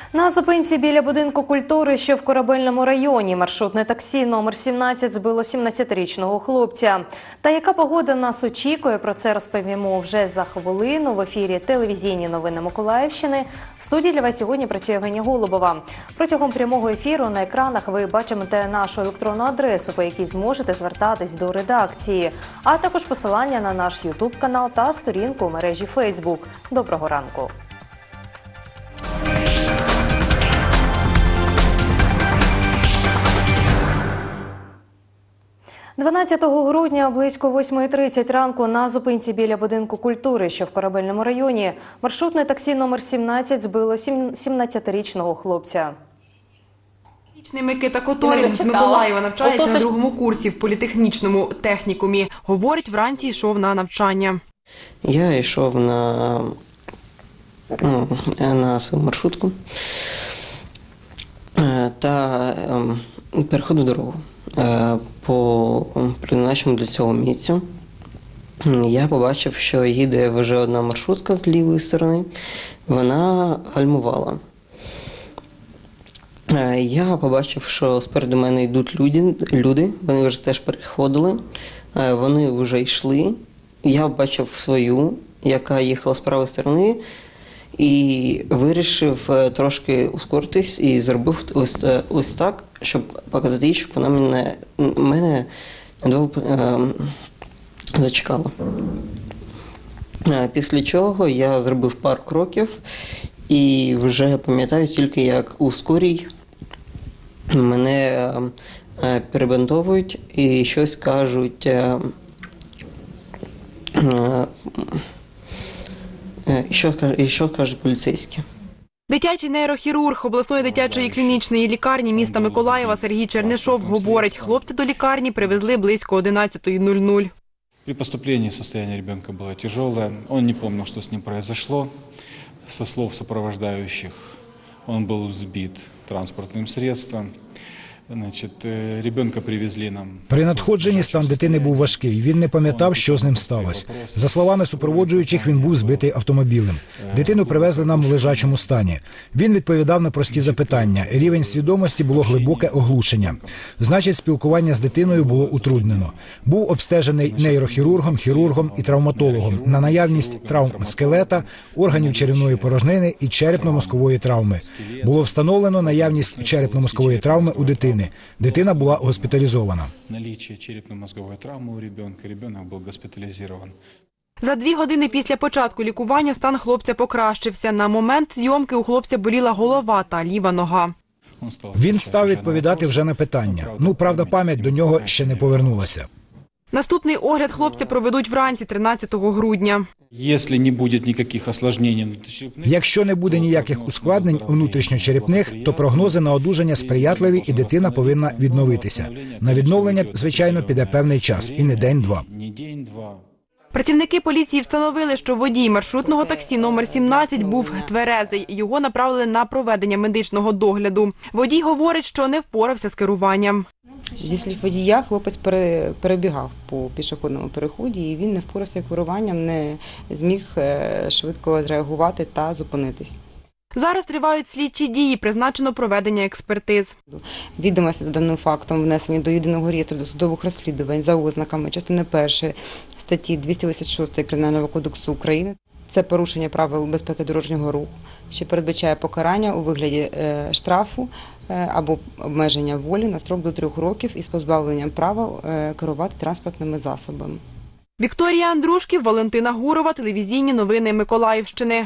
На зупинці біля будинку культури, що в Корабельному районі, маршрутне таксі номер 17 збило 17-річного хлопця. Та яка погода нас очікує, про це розповімо вже за хвилину в ефірі телевізійні новини Миколаївщини. В студії для вас сьогодні працює Євгенія Голубова. Протягом прямого ефіру на екранах ви бачите нашу електронну адресу, по якій зможете звертатись до редакції, а також посилання на наш YouTube-канал та сторінку у мережі Facebook. Доброго ранку! 12 грудня близько 8:30 ранку на зупинці біля будинку культури, що в Корабельному районі, маршрутне таксі номер 17 збило 17-річного хлопця. Микита Которін з Миколаєва навчається на другому курсі в політехнічному технікумі. Говорить, вранці йшов на навчання. Я йшов на свою маршрутку та переходив дорогу. По призначеному для цього місцю я побачив, що їде вже одна маршрутка з лівої сторони. Вона гальмувала. Я побачив, що спереду мене йдуть люди, вони вже теж переходили, вони вже йшли. Я бачив свою, яка їхала з правої сторони, і вирішив трошки ускоритись і зробив ось так, щоб показати їй, щоб вона мене зачекала. Після чого я зробив пару кроків і вже пам'ятаю тільки, як у скорій мене перебинтовують і щось кажуть, і що кажуть поліцейські. Дитячий нейрохірург обласної дитячої клінічної лікарні міста Миколаєва Сергій Чернишов говорить, хлопця до лікарні привезли близько 11:00. При поступлении состояние ребенка было тяжелое, он не помнил, что с ним произошло. Со слов сопровождающих, он был сбит транспортным средством. Ребенка привезли нам. При надходженні стан дитини був важкий. Він не пам'ятав, що з ним сталося. За словами супроводжуючих, він був збитий автомобілем. Дитину привезли нам в лежачому стані. Він відповідав на прості запитання. Рівень свідомості було глибоке оглушення. Значить, спілкування з дитиною було утруднено. Був обстежений нейрохірургом, хірургом і травматологом на наявність травм скелета, органів черевної порожнини і черепно-мозкової травми. Було встановлено наявність черепно-мозкової травми у дитини. Дитина була госпіталізована. Наличие черепно-мозговой травмы у ребенка, ребенок был госпитализирован. За 2 години після початку лікування стан хлопця покращився. На момент зйомки у хлопця боліла голова та ліва нога. Він став відповідати вже на питання. Правда, пам'ять до нього ще не повернулася. Наступний огляд хлопця проведуть вранці 13 грудня. Якщо не буде ніяких ускладнень внутрішньочерепних, то прогнози на одужання сприятливі і дитина повинна відновитися. На відновлення, звичайно, піде певний час, і не день-два. Працівники поліції встановили, що водій маршрутного таксі номер 17 був тверезий. Його направили на проведення медичного догляду. Водій говорить, що не впорався з керуванням. Зі слів водія, хлопець перебігав по пішохідному переході, і він не впорався керуванням, не зміг швидко зреагувати та зупинитись. Зараз тривають слідчі дії, призначено проведення експертиз. Відомості за даним фактом внесені до єдиного реєстру досудових розслідувань за ознаками частини 1 статті 286 Кримінального кодексу України. Це порушення правил безпеки дорожнього руху, що передбачає покарання у вигляді штрафу або обмеження волі на строк до 3 років із позбавленням права керувати транспортними засобами. Вікторія Андрушків, Валентина Гурова, телевізійні новини Миколаївщини.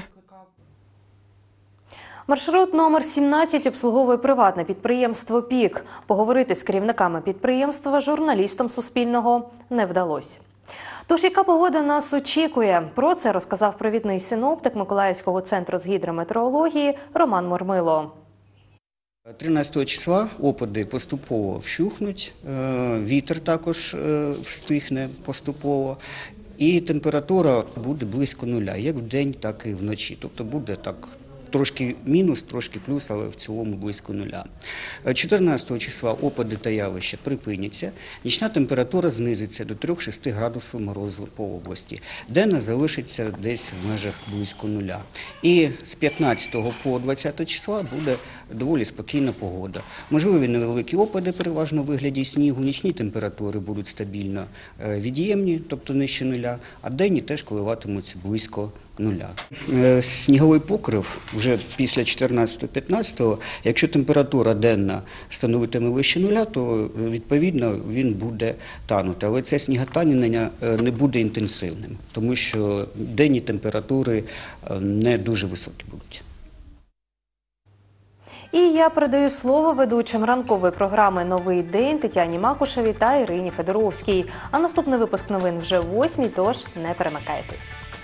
Маршрут номер 17 обслуговує приватне підприємство «Пік». Поговорити з керівниками підприємства журналістам Суспільного не вдалося. Тож, яка погода нас очікує? Про це розказав провідний синоптик Миколаївського центру з гідрометеорології Роман Мурмило. 13 числа опади поступово вщухнуть, вітер також встихне поступово. І температура буде близько нуля, як вдень, так і вночі. Тобто буде так трошки мінус, трошки плюс, але в цілому близько нуля. 14 числа опади та явища припиняться, нічна температура знизиться до 3-6 градусів морозу по області. Денна залишиться десь в межах близько нуля. І з 15 по 20 числа буде доволі спокійна погода. Можливі невеликі опади, переважно в вигляді снігу, нічні температури будуть стабільно від'ємні, тобто нижче нуля, а денні теж коливатимуться близько нуля. Сніговий покрив вже після 14-15, якщо температура денна становитиме вище нуля, то відповідно він буде танути. Але це сніготанення не буде інтенсивним, тому що денні температури не дуже високі будуть. І я передаю слово ведучим ранкової програми «Новий день» Тетяні Макушевій та Ірині Федоровській. А наступний випуск новин вже о 8:00, тож не перемикайтесь.